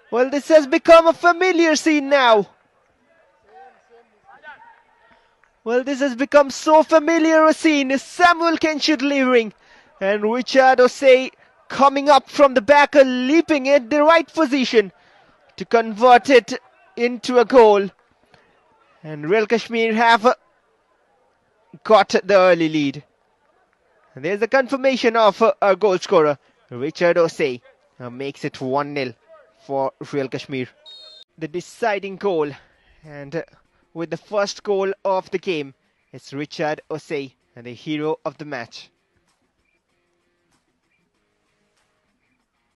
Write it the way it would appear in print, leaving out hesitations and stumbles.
Well, this has become a familiar scene now. Well, this has become so familiar a scene. Samuel Kensher delivering, and Richard Osei coming up from the back and leaping in the right position to convert it into a goal. And Real Kashmir have got the early lead. And there's the confirmation of our goal scorer, Richard Osei, makes it 1-0 for Real Kashmir. The deciding goal, and with the first goal of the game, it's Richard Osei, and the hero of the match.